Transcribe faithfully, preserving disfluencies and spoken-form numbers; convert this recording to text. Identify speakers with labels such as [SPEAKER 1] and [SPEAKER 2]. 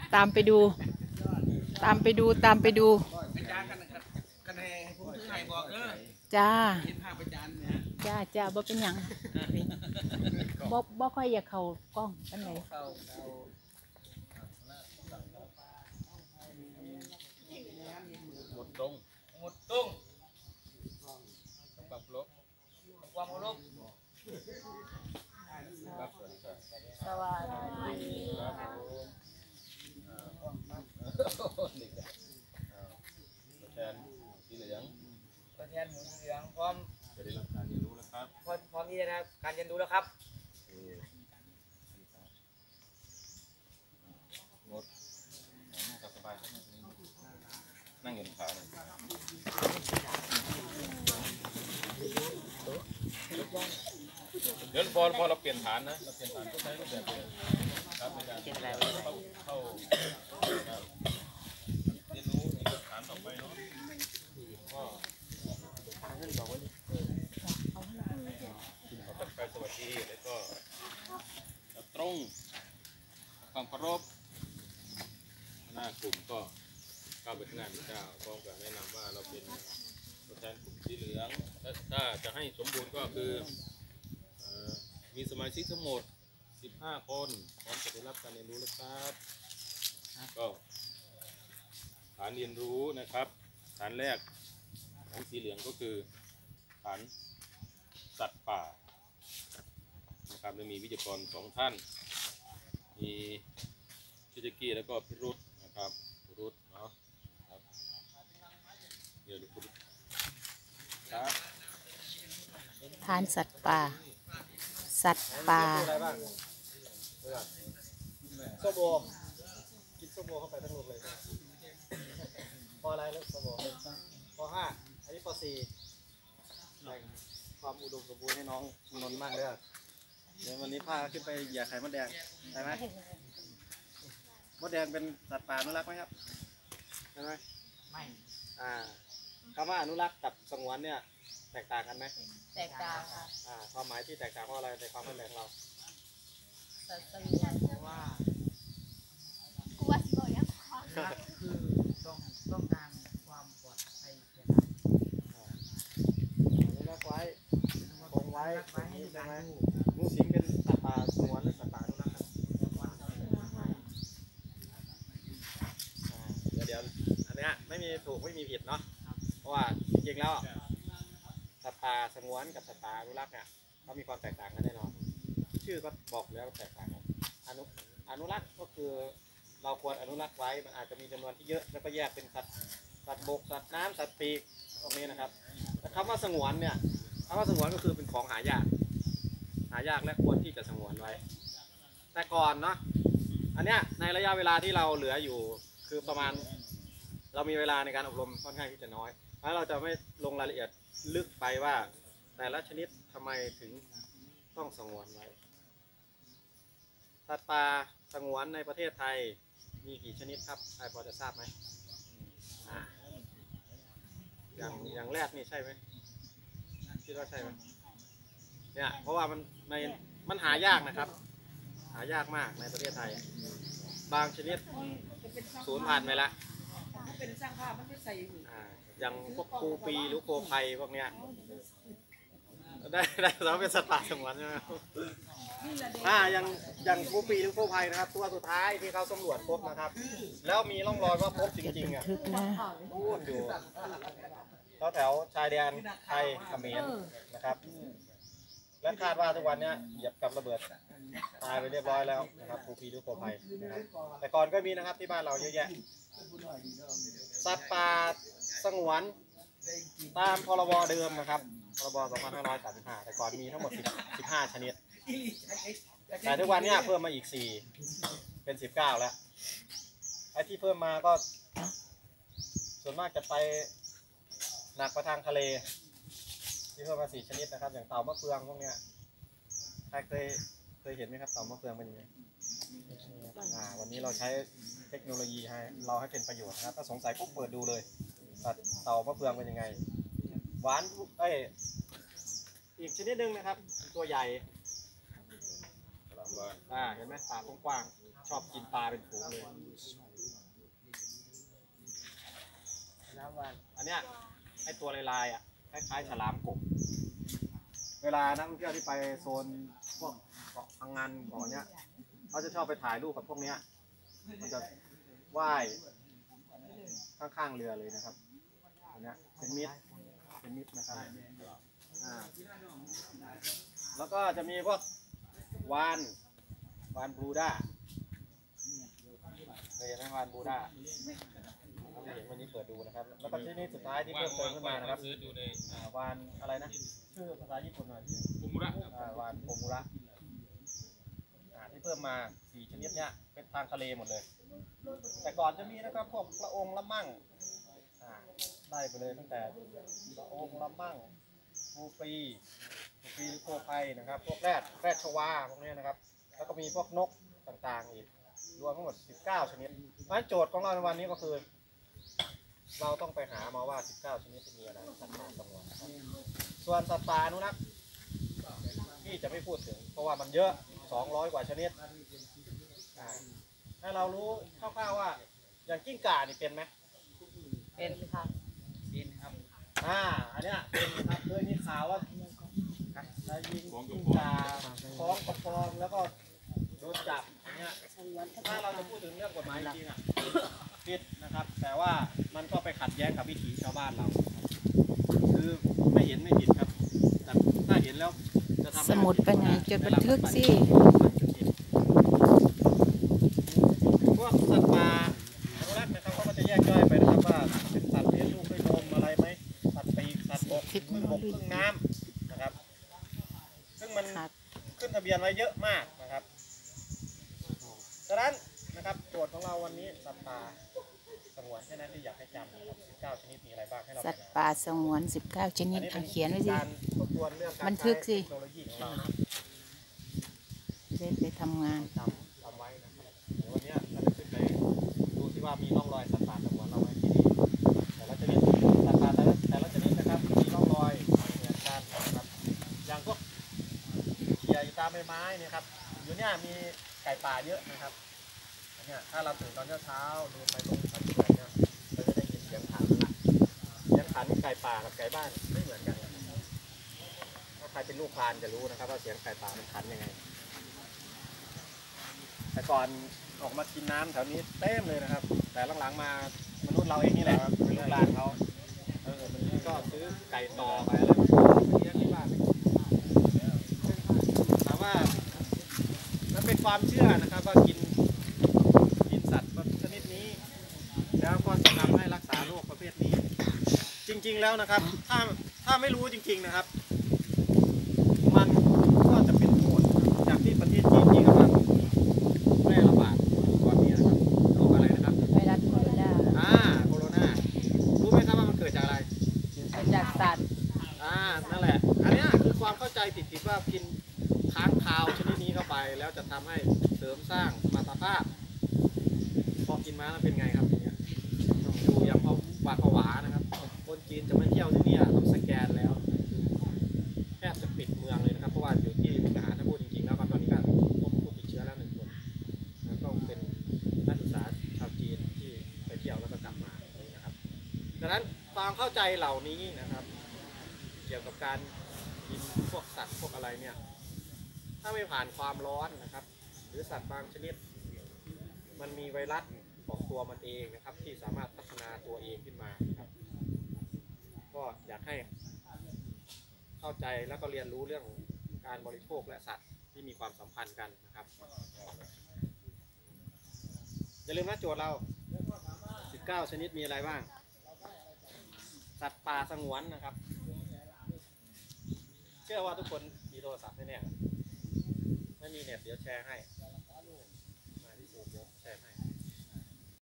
[SPEAKER 1] ตามไปดูตามไปดูตามไปดูจ้าจ้าจ้าบ่เป็นหยังบ่บ่ค่อยอยากเข้ากล้องกันไหน
[SPEAKER 2] หมดตรงหมดตรงปรับลบความลบ
[SPEAKER 1] สวัสดี
[SPEAKER 2] แทนสีเหลือง
[SPEAKER 3] ตัวแทนหมูเหลืองพร้อม
[SPEAKER 2] จะได้รับการเรียนรู้แล้วครับ
[SPEAKER 3] พร้อมพร้อมที่จะได้การเรียนรู้แล้วครับ
[SPEAKER 2] งดนั่งสบายนั่งอยู่ขาเลยเดี๋ยวพอพอเราเปลี่ยนฐานนะเราเปลี่ยนฐานก็ใช้รูปแบบนี้ครับในการเข้าเข้าเรียนรู้ในฐานต่อไปเนาะก็ไปสวัสดีแล้วก็ตรงความเคารพหน้ากลุ่มก็เข้าไปข้างหน้าพระเจ้าพร้อมกับแนะนำว่าเราเป็นตัวแทนกลุ่มสีเหลืองถ้าจะให้สมบูรณ์ก็คือมีสมาชิกทั้งหมดสิบห้าคนพร้อมจะได้รับการเรียนรู้แล้วครับก็ฐานเรียนรู้นะครับฐานแรกของสีเหลืองก็คือฐานสัตว์ป่านะครับจะมีวิทยากรสองท่านมีพิจิกี้แล้วก็พิรุธนะครับพิรุธเนาะครับเดี๋ยวดูพิรุธครับ
[SPEAKER 1] ฐานสัตว์ป่าสัตว์ป่า
[SPEAKER 3] ส้มโอกินส้มโอเข้าไปทั้งหมดเลยพออะไรแล้วส้มโอพอห้าอันนี้พอสี่ความอุดมสมบูรณ์ให้น้องนนท์มากเลยเดี๋ยววันนี้พาขึ้นไปเหยียบไข่มดแดงได้ไหมมดแดงเป็นสัตว์ป่าอนุรักษ์ไหมครับใช่ไหมไม่อ่าคำว่าอนุรักษ์กับสงวนเนี่ยแตกต่างกันไหม
[SPEAKER 1] แตกต่างค่ะ
[SPEAKER 3] อ่าความหมายที่แตกต่างเพราะอะไรในความเข้าใจของเรา
[SPEAKER 1] สัตว์สงวนว่า
[SPEAKER 4] กูว่าสิบอกยัง
[SPEAKER 3] คือต้องต้องการความปลอดภัยแก่อนุรักษ์ไว้คงไว้ใช่ไหมงูสิงเป็นสัตว์ป่าสงวนหรือสัตว์ป่าอนุรักษ์เดี๋ยวเดี๋ยวอันนี้ไม่มีถูกไม่มีผิดเนาะเพราะว่าจริงๆแล้วสัตว์ป่าสงวนกับสัตว์ป่าอนุรักษ์เนี่ยเขามีความแตกต่างกันแน่นอนชื่อก็บอกแล้วแตกต่างกันอนุอนุรักษ์ก็คือเราควรอนุรักษ์ไว้มันอาจจะมีจำนวนที่เยอะแล้วก็แยกเป็นสัตว์สัตว์บกสัตว์น้ำสัตว์ปีกตรงนี้นะครับแต่คำว่าสงวนเนี่ยคำว่าสงวนก็คือเป็นของหายากหายากและควรที่จะสงวนไว้แต่ก่อนเนาะอันเนี้ยในระยะเวลาที่เราเหลืออยู่คือประมาณเรามีเวลาในการอบรมค่อนข้างที่จะน้อยแล้วเราจะไม่ลงรายละเอียดลึกไปว่าแต่ละชนิดทำไมถึงต้องสงวนไว้สัตว์ป่าสงวนในประเทศไทยมีกี่ชนิดครับใครพอจะทราบไหมอ่าอย่างอย่างแรกนี่ใช่ไหมคิดว่าใช่ไหมเนี่ยเพราะว่ามันในมันหายากนะครับหายากมากในประเทศไทยบางชนิดสูญพันธุ์ไปแล้วอย่างพวกปูปีหรือโคไพพวกเนี้ยได้ได้เราเป็นสัตว์ป่าสงวนใช่ไหมอ่าอย่างอย่างปูปีหรือโคไพนะครับตัวสุดท้ายที่เขาสำรวจพบนะครับแล้วมีร่องรอยว่าพบจริงๆอ่ะพูดอยู่แถวชายแดนไทยเขมรนะครับและคาดว่าทุกวันนี้เหยียบกับระเบิดตายไปเรียบร้อยแล้วนะครับปูปีหรือโคไพนะครับแต่ก่อนก็มีนะครับที่บ้านเราเยอะแยะสัตว์ป่าสงวนตามพรบเดิมนะครับพรบสองพันห้าร้อยสามสิบห้าแต่ก่อนมีทั้งหมดสิบห้าชนิดแต่ทุกวันนี้เพิ่มมาอีกสี่เป็นสิบเก้าแล้วไอ้ที่เพิ่มมาก็ส่วนมากจะไปหนักไปทางทะเลที่เพิ่มมาสี่ชนิดนะครับอย่างเต่ามะเฟืองพวกเนี้ยใครเคยเคยเห็นไหมครับเต่ามะเฟืองเป็นยังไงอ่าวันนี้เราใช้เทคโนโลยีให้เราให้เป็นประโยชน์นะครับถ้าสงสัยปุ๊บเปิดดูเลยเต่ามะเฟืองเป็นยังไงหวานเอ้ยอีกชนิดหนึ่งนะครับตัวใหญ่
[SPEAKER 2] บ้าน
[SPEAKER 3] อ่าเห็นไหมป่ากว้างๆชอบกินปลาเป็นฝูงเลยอันเนี้ยไอตัวลายๆอ่ะคล้ายๆฉลามกบเวลานักท่องเที่ยวที่ไปโซนพวกเกาะพังงานเกาะเนี้ยเขาจะชอบไปถ่ายรูปกับพวกเนี้ยมันจะว่ายข้างๆเรือเลยนะครับอันเนี้ยเป็นมิตรเป็นมิตรนะครับอ่าแล้วก็จะมีพวกวานวานบลูด้าเคยเห็นไหมวานบลูด้าเราเห็นวันนี้เปิดดูนะครับแล้วก็ที่นี่สุดท้ายที่เพิ่มเติมขึ้นมานะครับ
[SPEAKER 2] ซื้อดูใน
[SPEAKER 3] อ่าวานอะไรนะชื่อภาษาญี่ปุ่นหน่อยชื่อ
[SPEAKER 2] ภูมิระ
[SPEAKER 3] อ่าวานโคมุระอ่าที่เพิ่มมาสี่ชนิดเนี้ยเป็นทางทะเลหมดเลย แต่ก่อนจะมีนะครับพวกละองละมั่งอ่าได้ไปเลยตั้งแต่ละองละมั่งปูปีปูปีหรือโคไพนะครับพวกแรดแรดชวาพวกนี้นะครับแล้วก็มีพวกนกต่างๆอีกรวมทั้งหมดสิบเก้าชนิดเพราะฉะนั้นโจทย์ของเราในวันนี้ก็คือ เราต้องไปหามาว่าสิบเก้าชนิดที่มีอะไรสัตว์ป่าสงวนนะครับส่วนสัตว์ป่าอนุรักษ์ที่จะไม่พูดถึงเพราะว่ามันเยอะสองร้อยกว่าชนิดให้เรารู้คร่าวๆว่าอย่างกิ้งก่านี่เป็นไหม
[SPEAKER 1] เป็นค่ะเป็นครับ
[SPEAKER 3] อ่าอันเนี้ยเป็นครับเคยมีข่าวว่าได้ยิงกิ้งก่าคล้องกระปองแล้วก็โดนจับอย่างเงี้ยถ้าเราจะพูดถึงเรื่องกฎหมายจริงๆอ่ะผิดนะครับแต่ว่ามันก็ไปขัดแย้งกับวิถีชาวบ้านเราคือไม่เห็นไม่ผิดครับแต่ถ้าเห็นแล้วจะทำให้
[SPEAKER 1] สมุดไปไหนจดบันทึกสิ
[SPEAKER 3] พวกสัตว์ป่าอนุรักษ์นะครับเขาก็จะแยกย่อยไปนะครับว่าเป็นสัตว์เลี้ยงลูกด้วยนมอะไรไหมสัตว์ปีกสัตว์บกครึ่งบกครึ่งน้ำนะครับซึ่งมันขึ้นทะเบียนไว้เยอะมากนะครับดังนั้นนะครับโจทย์ของเราวันนี้สัตว์ป่าสงวนแค่นั้นที่อยากให้จำนะครับสิบเก้าชนิดมีอะไรบ้างให้เรา
[SPEAKER 1] สัตว์ป่าสงวนสิบเก้าชนิดเอาเขียนไว้สิ
[SPEAKER 3] การทบทวนเรื่องการ
[SPEAKER 1] บันทึกสิ
[SPEAKER 3] ใช้เทคโนโลยีของเรานะ
[SPEAKER 1] จะได้ไปทำงาน
[SPEAKER 3] จำจำไว้นะครับเดี๋ยววันนี้เราจะขึ้นไปดูที่ว่ามีร่องรอยสัตว์ป่าสงวนเราไหมที่นี่แต่ละชนิดสัตว์ป่าแต่ละแต่ละชนิดนะครับมีร่องรอยเหมือนกันนะครับอย่างพวกเขียอยู่ตามใบไม้เนี่ยครับอยู่เนี่ยมีไก่ป่าเยอะนะครับเนี่ยถ้าเราตื่นตอนเช้าๆเดินไปตรงสันเขื่อนเนี่ยเราจะได้ยินเสียงขันละเสียงขันไก่ป่ากับไก่บ้านไม่เหมือนกันนะครับถ้าใครเป็นลูกพรานจะรู้นะครับว่าเสียงไก่ป่ามันขันยังไงแต่ก่อนออกมากินน้ำแถวนี้เต็มเลยนะครับแต่หลังๆมามนุษย์เราเองนี่แหละเป็นลูกหลานเขาเออมันก็ซื้อไก่ต่อไปอะไรเลี้ยงที่บ้านถามว่ามันเป็นความเชื่อนะครับว่ากินกินสัตว์ชนิดนี้แล้วก็จะทำให้รักษาโรคประเภทนี้จริงๆแล้วนะครับถ้าถ้าไม่รู้จริงๆนะครับมันก็จะเป็นโทษจากที่ประเทศจีนที่กำลังแพร่ระบาดตอนนี้นะครับโรคอะไรนะครับ
[SPEAKER 1] ไวรัสโคโรนา
[SPEAKER 3] อ่าโคโรนารู้ไหมครับว่ามันเกิดจากอะไร
[SPEAKER 1] จากสัตว์
[SPEAKER 3] อ่านั่นแหละอันนี้คือความเข้าใจผิดๆว่ากินค้างคาวชนิดนี้เข้าไปแล้วจะทำให้เสริมสร้างสมรรถภาพพอกินมาแล้วเป็นไงครับอย่างเงี้ยอยู่อย่างพอหวาดผวานะครับคนจีนจะมาเที่ยวที่นี่ต้องสแกนแล้วแทบจะปิดเมืองเลยนะครับเพราะว่าอยู่ที่มุกดาหารถ้าพูดจริงๆแล้วตอนนี้ก็พบผู้ติดเชื้อแล้วหนึ่งคนแล้วก็เป็นนักศึกษาชาวจีนที่ไปเที่ยวแล้วก็กลับมานะครับดังนั้นความเข้าใจเหล่านี้นะครับเกี่ยวกับการกินพวกสัตว์พวกอะไรเนี่ยถ้าไม่ผ่านความร้อนนะครับหรือสัตว์บางชนิดมันมีไวรัสของตัวมันเองนะครับที่สามารถพัฒนาตัวเองขึ้นมานะครับก็อยากให้เข้าใจแล้วก็เรียนรู้เรื่องการบริโภคและสัตว์ที่มีความสัมพันธ์กันนะครับอย่าลืมนะโจทย์เราสิบเก้าชนิดมีอะไรบ้างสัตว์ป่าสงวนนะครับเชื่อว่าทุกคนมีโทรศัพท์แน่ๆไม่มีเน็ตเดี๋ยวแชร์ให้